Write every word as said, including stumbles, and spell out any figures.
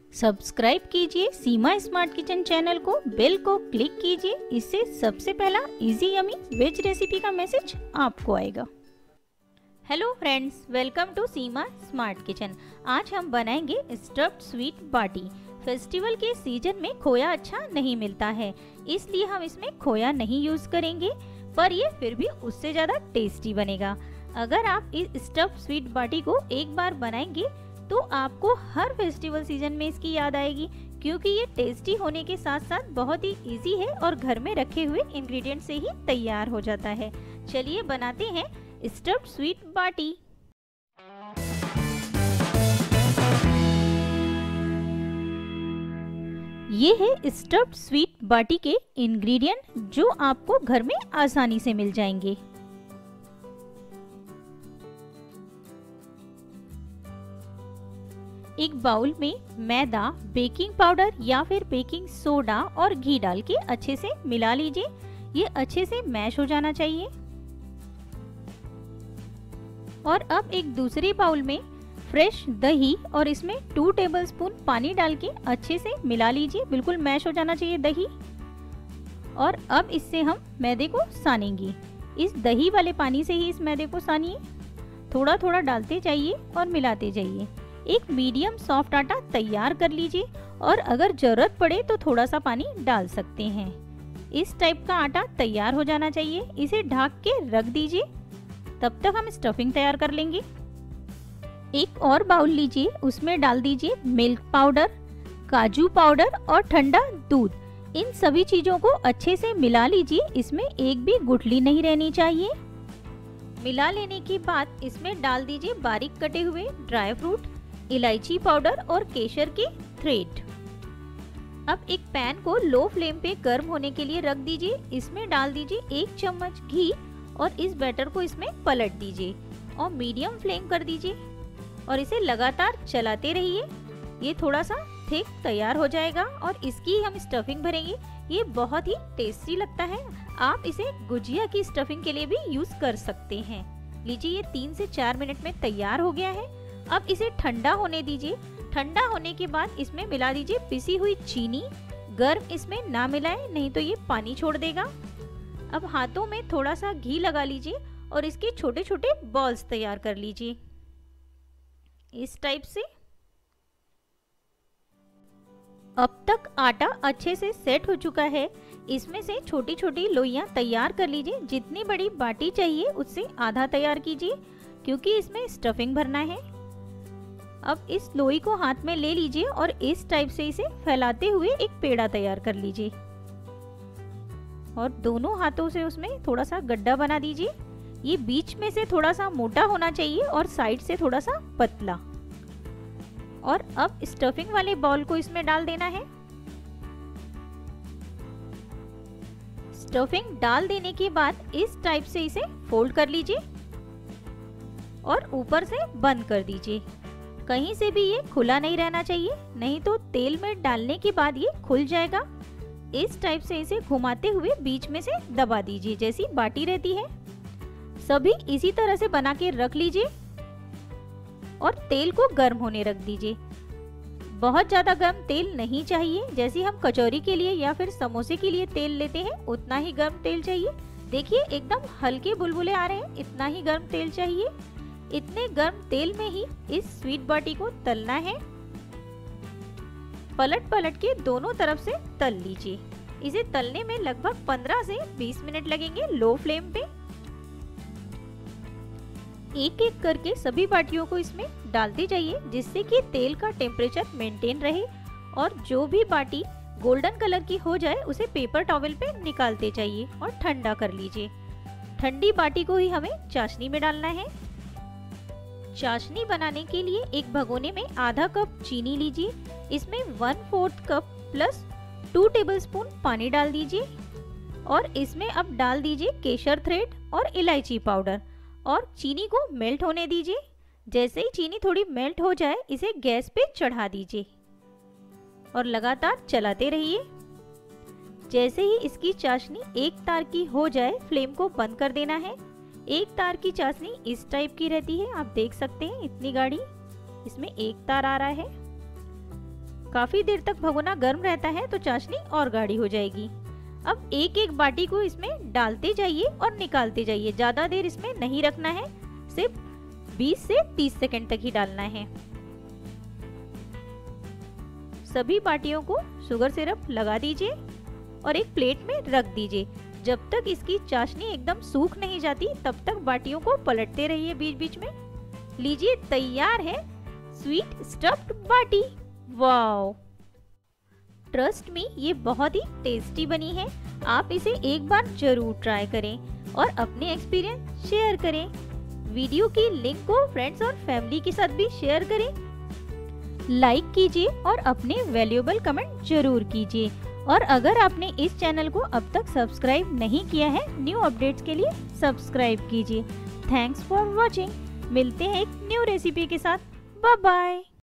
Subscribe कीजिए Seema smart kitchen channel को, bell को क्लिक कीजिए। इससे सबसे पहला इजी यमी वेज रेसिपी का मैसेज आपको आएगा। Hello friends, welcome to Seema smart kitchen. आज हम बनाएंगे स्टफ्ड स्वीट बाटी। फेस्टिवल के सीजन में खोया अच्छा नहीं मिलता है, इसलिए हम इसमें खोया नहीं यूज करेंगे, पर ये फिर भी उससे ज़्यादा टेस्टी बनेगा। अगर आप इस स्टफ्ड स्वीट बाटी को एक बार बनाएंगे तो आपको हर फेस्टिवल सीजन में इसकी याद आएगी, क्योंकि ये टेस्टी होने के साथ साथ बहुत ही इजी है और घर में रखे हुए इंग्रेडिएंट से ही तैयार हो जाता है। चलिए बनाते हैं स्टफ्ड स्वीट बाटी। ये है स्टफ्ड स्वीट बाटी के इंग्रेडिएंट जो आपको घर में आसानी से मिल जाएंगे। एक बाउल में मैदा, बेकिंग पाउडर या फिर बेकिंग सोडा और घी डाल के अच्छे से मिला लीजिए। ये अच्छे से मैश हो जाना चाहिए। और अब एक दूसरे बाउल में फ्रेश दही और इसमें टू टेबलस्पून पानी डाल के अच्छे से मिला लीजिए। बिल्कुल मैश हो जाना चाहिए दही। और अब इससे हम मैदे को सानेंगे। इस दही वाले पानी से ही इस मैदे को सानिए। थोड़ा थोड़ा डालते जाइए और मिलाते जाइए। एक मीडियम सॉफ्ट आटा तैयार कर लीजिए और अगर जरूरत पड़े तो थोड़ा सा पानी डाल सकते हैं। इस टाइप का आटा तैयार हो जाना चाहिए। इसे ढक के रख दीजिए। तब तक हम स्टफिंग तैयार कर लेंगे। एक और बाउल लीजिए, उसमें डाल दीजिए मिल्क पाउडर, काजू पाउडर और ठंडा दूध। इन सभी चीजों को अच्छे से मिला लीजिए। इसमें एक भी गुठली नहीं रहनी चाहिए। मिला लेने के बाद इसमें डाल दीजिए बारीक कटे हुए ड्राई फ्रूट, इलायची पाउडर और केसर के थ्रेड। अब एक पैन को लो फ्लेम पे गर्म होने के लिए रख दीजिए। इसमें डाल दीजिए एक चम्मच घी और इस बैटर को इसमें पलट दीजिए और मीडियम फ्लेम कर दीजिए और इसे लगातार चलाते रहिए। ये थोड़ा सा थिक तैयार हो जाएगा और इसकी हम स्टफिंग भरेंगे। ये बहुत ही टेस्टी लगता है। आप इसे गुजिया की स्टफिंग के लिए भी यूज कर सकते हैं। लीजिए, ये तीन से चार मिनट में तैयार हो गया है। अब इसे ठंडा होने दीजिए। ठंडा होने के बाद इसमें मिला दीजिए पिसी हुई चीनी। गर्म इसमें ना मिलाएं, नहीं तो ये पानी छोड़ देगा। अब हाथों में थोड़ा सा घी लगा लीजिए और इसके छोटे छोटे बॉल्स तैयार कर लीजिए इस टाइप से। अब तक आटा अच्छे से सेट हो चुका है। इसमें से छोटी छोटी लोइयां तैयार कर लीजिए। जितनी बड़ी बाटी चाहिए उससे आधा तैयार कीजिए, क्योंकि इसमें स्टफिंग भरना है। अब इस लोई को हाथ में ले लीजिए और इस टाइप से इसे फैलाते हुए एक पेड़ा तैयार कर लीजिए और दोनों हाथों से उसमें थोड़ा सा गड्ढा बना दीजिए। ये बीच में से थोड़ा सा मोटा होना चाहिए और साइड से थोड़ा सा पतला। और अब स्टफिंग वाले बॉल को इसमें डाल देना है। स्टफिंग डाल देने के बाद इस टाइप से इसे फोल्ड कर लीजिए और ऊपर से बंद कर दीजिए। कहीं से भी ये खुला नहीं रहना चाहिए, नहीं तो तेल में डालने के बाद ये खुल जाएगा। इस टाइप से इसे घुमाते हुए बीच में से दबा दीजिए, जैसी बाटी रहती है। सभी इसी तरह से बना के रख लीजिए और तेल को गर्म होने रख दीजिए। बहुत ज्यादा गर्म तेल नहीं चाहिए। जैसे हम कचौरी के लिए या फिर समोसे के लिए तेल लेते हैं, उतना ही गर्म तेल चाहिए। देखिए, एकदम हल्के बुलबुले आ रहे हैं, इतना ही गर्म तेल चाहिए। इतने गर्म तेल में ही इस स्वीट बाटी को तलना है। पलट पलट के दोनों तरफ से तल लीजिए। इसे तलने में लगभग पंद्रह से बीस मिनट लगेंगे लो फ्लेम पे। एक एक करके सभी बाटियों को इसमें डालते जाइए, जिससे कि तेल का टेम्परेचर मेंटेन रहे। और जो भी बाटी गोल्डन कलर की हो जाए उसे पेपर टॉवल पे निकालते जाइए और ठंडा कर लीजिए। ठंडी बाटी को ही हमें चाशनी में डालना है। चाशनी बनाने के लिए एक भगोने में आधा कप चीनी लीजिए। इसमें one fourth cup plus two tablespoon पानी डाल दीजिए और इसमें अब डाल दीजिए केसर थ्रेड और इलायची पाउडर और चीनी को मेल्ट होने दीजिए। जैसे ही चीनी थोड़ी मेल्ट हो जाए, इसे गैस पे चढ़ा दीजिए और लगातार चलाते रहिए। जैसे ही इसकी चाशनी एक तार की हो जाए, फ्लेम को बंद कर देना है। एक तार की चाशनी इस टाइप की रहती है, आप देख सकते हैं इतनी गाढ़ी इसमें एक तार आ रहा है। काफ़ी देर तक भगोना गर्म रहता है तो चाशनी और गाढ़ी हो जाएगी। अब एक एक बाटी को इसमें डालते जाइए और निकालते जाइए। ज़्यादा देर इसमें नहीं रखना है, सिर्फ बीस से तीस सेकंड तक ही डालना है। सभी बाटियों को शुगर सिरप लगा दीजिए और एक प्लेट में रख दीजिए। जब तक इसकी चाशनी एकदम सूख नहीं जाती तब तक बाटियों को पलटते रहिए बीच बीच में। लीजिए, तैयार है sweet stuffed baati. Wow, trust me, ये बहुत ही टेस्टी बनी है। आप इसे एक बार जरूर ट्राई करें और अपने एक्सपीरियंस शेयर करें। वीडियो की लिंक को फ्रेंड्स और फैमिली के साथ भी शेयर करें। लाइक कीजिए और अपने वैल्यूएबल कमेंट जरूर कीजिए। और अगर आपने इस चैनल को अब तक सब्सक्राइब नहीं किया है, न्यू अपडेट्स के लिए सब्सक्राइब कीजिए। Thanks for watching. मिलते हैं एक न्यू रेसिपी के साथ। Bye bye.